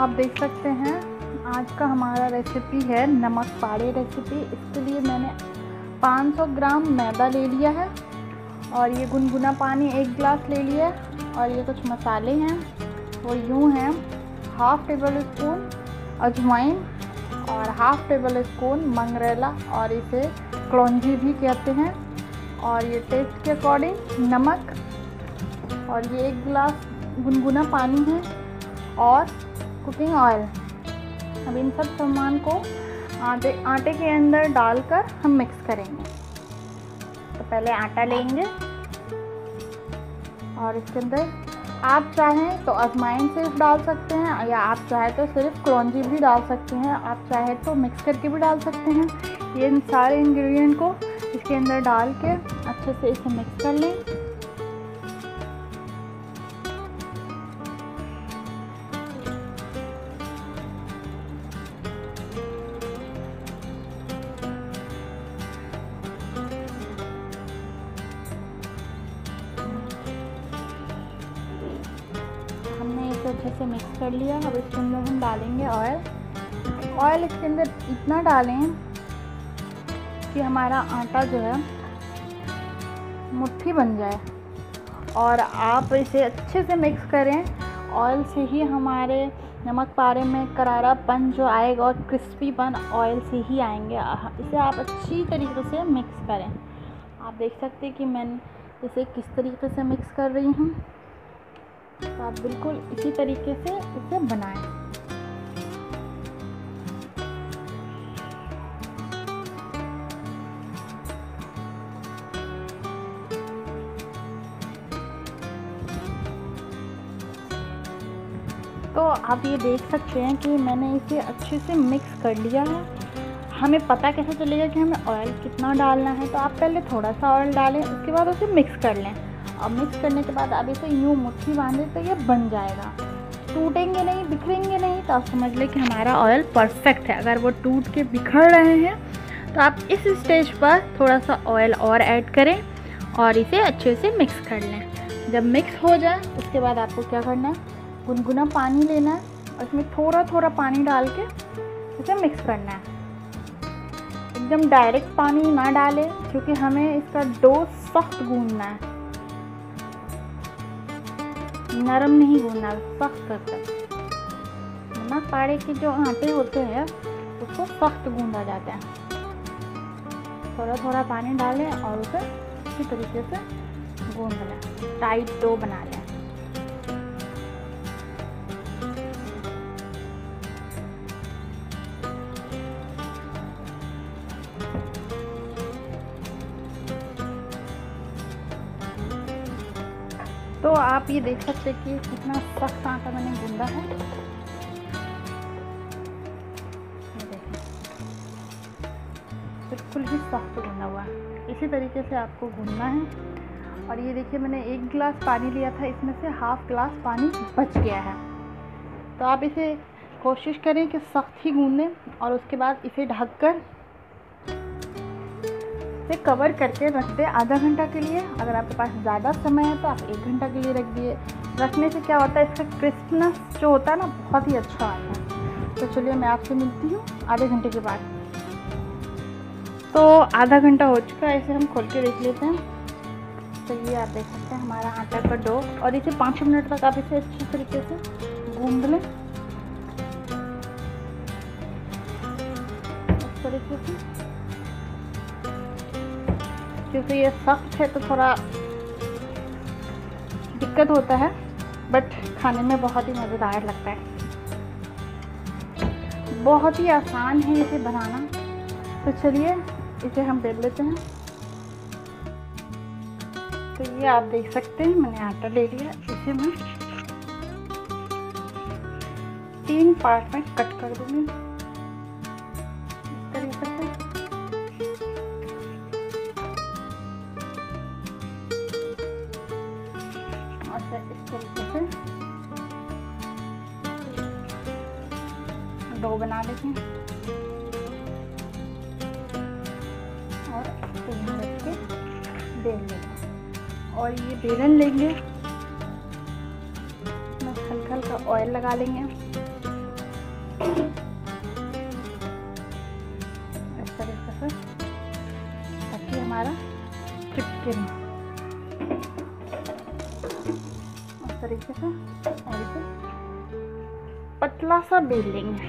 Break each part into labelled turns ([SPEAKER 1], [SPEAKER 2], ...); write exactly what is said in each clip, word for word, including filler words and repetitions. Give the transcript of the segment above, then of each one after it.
[SPEAKER 1] आप देख सकते हैं आज का हमारा रेसिपी है नमक पाड़े रेसिपी। इसके लिए मैंने पाँच सौ ग्राम मैदा ले लिया है और ये गुनगुना पानी एक गिलास ले लिया है और ये कुछ मसाले हैं वो यूँ हैं, हाफ़ टेबल स्पून अजवाइन और हाफ़ टेबल स्पून मंगरेला और इसे कलौंजी भी कहते हैं, और ये टेस्ट के अकॉर्डिंग नमक, और ये एक गिलास गुनगुना पानी है और कुकिंग ऑयल। अब इन सब सामान को आटे आटे के अंदर डालकर हम मिक्स करेंगे। तो पहले आटा लेंगे और इसके अंदर आप चाहें तो अजवाइन सिर्फ डाल सकते हैं या आप चाहें तो सिर्फ कलौंजी भी डाल सकते हैं, आप चाहें तो मिक्स करके भी डाल सकते हैं। ये इन सारे इंग्रेडिएंट को इसके अंदर डाल के अच्छे से इसे मिक्स कर लें। हमने इसे अच्छे से मिक्स कर लिया। अब इसके अंदर हम डालेंगे ऑयल। ऑयल इसके अंदर इतना डालें कि हमारा आटा जो है मुट्ठी बन जाए, और आप इसे अच्छे से मिक्स करें। ऑयल से ही हमारे नमक पारे में करारापन जो आएगा और क्रिस्पीपन ऑयल से ही आएंगे। इसे आप अच्छी तरीके से मिक्स करें। आप देख सकते हैं कि मैं इसे किस तरीके से मिक्स कर रही हूँ। तो आप बिल्कुल इसी तरीके से इसे बनाएं। तो आप ये देख सकते हैं कि मैंने इसे अच्छे से मिक्स कर लिया है। हमें पता कैसे चलेगा कि हमें ऑयल कितना डालना है? तो आप पहले थोड़ा सा ऑयल डालें, उसके बाद उसे मिक्स कर लें, और मिक्स करने के बाद आप इसे यूँ मुट्ठी बांधें तो ये बन जाएगा। टूटेंगे नहीं, बिखरेंगे नहीं, तो आप समझ लें कि हमारा ऑयल परफेक्ट है। अगर वो टूट के बिखर रहे हैं तो आप इस स्टेज पर थोड़ा सा ऑयल और ऐड करें और इसे अच्छे से मिक्स कर लें। जब मिक्स हो जाए उसके बाद आपको क्या करना है, गुनगुना पानी लेना है और इसमें थोड़ा थोड़ा पानी डाल के इसे मिक्स करना है। एकदम डायरेक्ट पानी ना डालें क्योंकि हमें इसका डो सख्त गूंदना है, नरम नहीं गूंदना, सख्त करके। नमक पाड़े के जो आटे होते हैं उसको सख्त गूंदा जाता है। थोड़ा थोड़ा पानी डालें और उसे इसी तरीके से गूंद लें, टाइट डो बना लें। तो आप ये देख सकते हैं कि कितना सख्त आटा मैंने गूंदा है। ये देखें, बिल्कुल ही सख्त गूंदा हुआ है। इसी तरीके से आपको गूंदना है। और ये देखिए, मैंने एक गिलास पानी लिया था, इसमें से हाफ गिलास पानी बच गया है। तो आप इसे कोशिश करें कि सख्त ही गूंदें और उसके बाद इसे ढककर इसे कवर करके रख दें आधा घंटा के लिए। अगर आपके पास ज़्यादा समय है तो आप एक घंटा के लिए रख दिए। रखने से क्या होता है, इसका क्रिस्पनेस जो होता है ना, बहुत ही अच्छा आता है। तो चलिए मैं आपसे मिलती हूँ आधे घंटे के बाद। तो आधा घंटा हो चुका है, इसे हम खोल के देख लेते हैं। तो ये आप देख सकते हैं हमारा आटा का डो, और इसे पाँच मिनट तक आप इसे अच्छी तरीके से गूंद लें इस तरीके से। क्योंकि ये सख्त है तो थोड़ा दिक्कत होता है, बट खाने में बहुत ही मज़ेदार लगता है। बहुत ही आसान है इसे बनाना। तो चलिए इसे हम बेल लेते हैं। तो ये आप देख सकते हैं मैंने आटा ले लिया, इसे मैं तीन पार्ट में कट कर दूँगी इस तरीके से। इस तरीके से डो बना लेते हैं और इसको यहाँ रख के बेल लेंगे। और ये बेलन लेंगे, इसमें हल्का हल्का ऑयल लगा लेंगे इस तरीके से, ताकि हमारा चिपके नहीं। इस तरीके से और इसे पतला सा बेल लेंगे।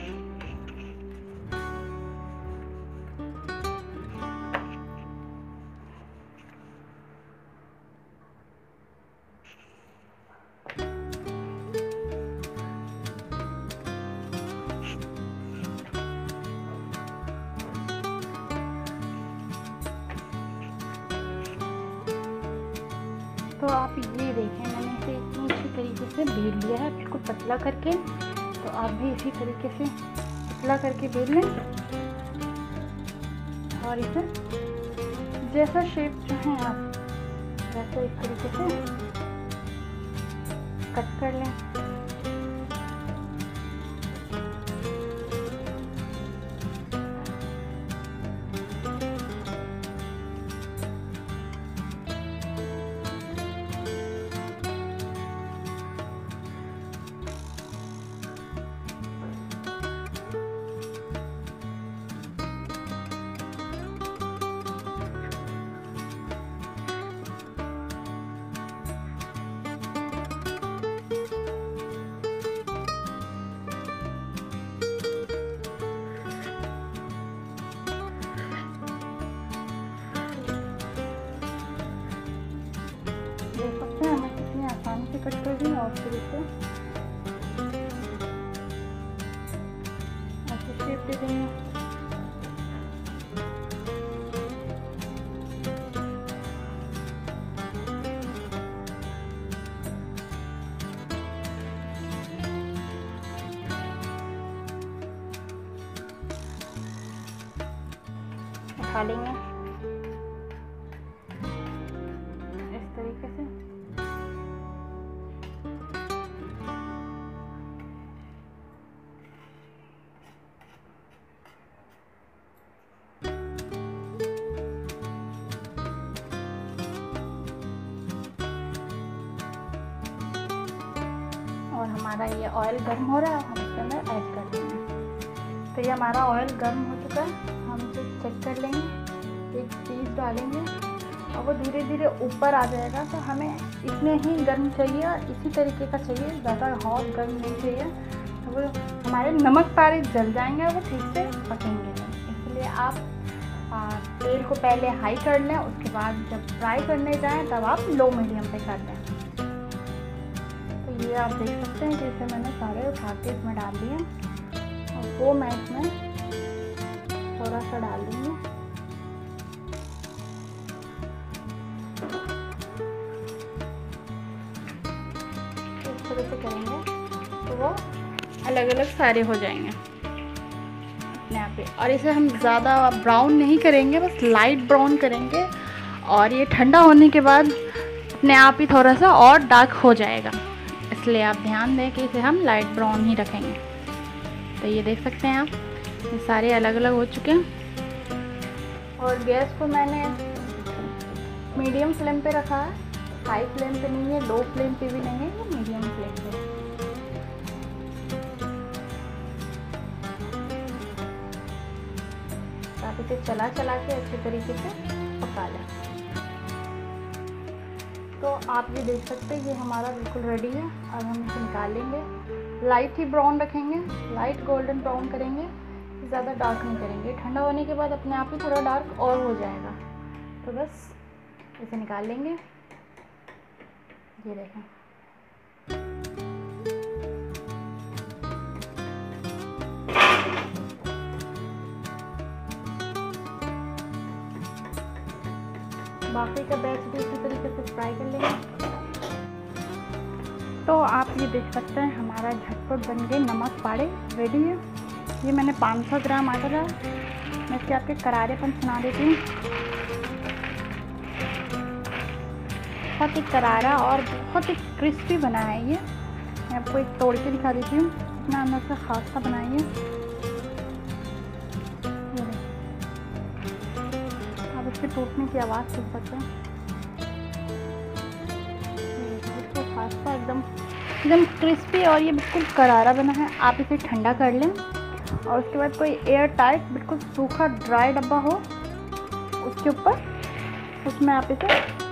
[SPEAKER 1] तो आप ये देखें, मैंने इसे इतनी अच्छी तरीके से बेल लिया है, बिल्कुल पतला करके। तो आप भी इसी तरीके से पतला करके बेल लें और इसे जैसा शेप चाहें आप वैसे इस तरीके से कट कर लें। देख सकते हैं मैं कितनी आसानी से कट कर दी और फिर इसे ऐसे शेप दे देंगे। उठा लेंगे इस तरीके से। और हमारा ये ऑयल गर्म हो रहा है, हम इसके अंदर ऐड कर देंगे। तो ये हमारा ऑयल गर्म हो चुका है, हम इसे चेक कर लेंगे। एक पीस डालेंगे और वो धीरे धीरे ऊपर आ जाएगा। तो हमें इतने ही गर्म चाहिए और इसी तरीके का चाहिए, ज़्यादा हॉट गर्म नहीं चाहिए। तो वो हमारे नमक पारे जल जाएंगे और वो ठीक से पकेंगे नहीं। इसलिए आप आ, तेल को पहले हाई कर लें, उसके बाद जब फ्राई करने जाएं तब आप लो मीडियम पे कर दें। तो ये आप देख सकते हैं कि इसे मैंने सारे उठा के इसमें डाल दिए और वो मैं इसमें थोड़ा सा डाल दूँगी। इस तरह से करेंगे तो वो अलग अलग सारे हो जाएंगे अपने आप ही। और इसे हम ज़्यादा ब्राउन नहीं करेंगे, बस लाइट ब्राउन करेंगे और ये ठंडा होने के बाद अपने आप ही थोड़ा सा और डार्क हो जाएगा। इसलिए आप ध्यान दें कि इसे हम लाइट ब्राउन ही रखेंगे। तो ये देख सकते हैं आप, ये सारे अलग अलग हो चुके हैं। और गैस को मैंने मीडियम फ्लेम पे रखा है, हाई फ्लेम पे नहीं है, लो फ्लेम पे भी नहीं है, ये मीडियम फ्लेम पे है। आप इसे चला चला के अच्छे तरीके से पका लें। तो आप ये देख सकते हैं ये हमारा बिल्कुल रेडी है। अब हम इसे निकालेंगे। लाइट ही ब्राउन रखेंगे, लाइट गोल्डन ब्राउन करेंगे, ज़्यादा डार्क नहीं करेंगे। ठंडा होने के बाद अपने आप ही थोड़ा डार्क और हो जाएगा। तो बस इसे निकाल लेंगे। ये देखें, बाकी का बैच भी इसी तरीके से फ्राई कर लेंगे। तो आप ये देख सकते हैं हमारा झटपट बन गए नमक पाड़े रेडी है। ये मैंने पाँच सौ ग्राम आटा डाला। मैं इसके आपके करारेपन सुना देती हूँ। बहुत ही करारा और बहुत ही क्रिस्पी बना है ये। मैं आपको एक तोड़ के दिखा देती हूँ इतना अंदर से खासा बनाइए। आप इसके टूटने की आवाज़ सुन सकते हैं। इसको खासा एकदम एकदम क्रिस्पी और ये बिल्कुल करारा बना है। आप इसे ठंडा कर लें और उसके बाद कोई एयर टाइट बिल्कुल सूखा ड्राई डब्बा हो उसके ऊपर, उसमें आप इसे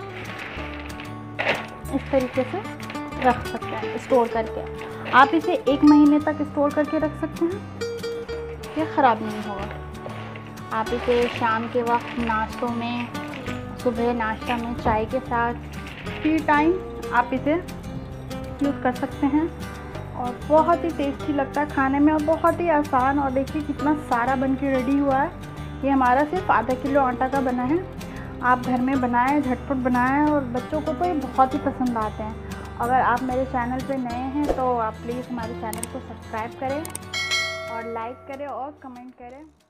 [SPEAKER 1] इस तरीके से रख सकते हैं स्टोर करके। आप इसे एक महीने तक स्टोर करके रख सकते हैं, ये ख़राब नहीं होगा। आप इसे शाम के वक्त नाश्तों में, सुबह नाश्ता में, चाय के साथ, टी टाइम आप इसे यूज़ कर सकते हैं और बहुत ही टेस्टी लगता है खाने में और बहुत ही आसान। और देखिए कितना सारा बन के रेडी हुआ है। ये हमारा सिर्फ आधा किलो आटा का बना है। आप घर में बनाएं, झटपट बनाएं और बच्चों को तो ये बहुत ही पसंद आते हैं। अगर आप मेरे चैनल पे नए हैं तो आप प्लीज़ हमारे चैनल को सब्सक्राइब करें और लाइक करें और कमेंट करें।